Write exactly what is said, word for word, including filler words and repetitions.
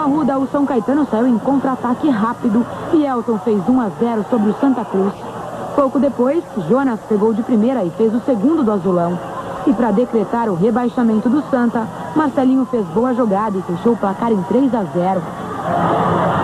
Arruda, o São Caetano saiu em contra-ataque rápido e Elton fez um a zero sobre o Santa Cruz. Pouco depois, Jonas pegou de primeira e fez o segundo do Azulão. E para decretar o rebaixamento do Santa, Marcelinho fez boa jogada e fechou o placar em três a zero.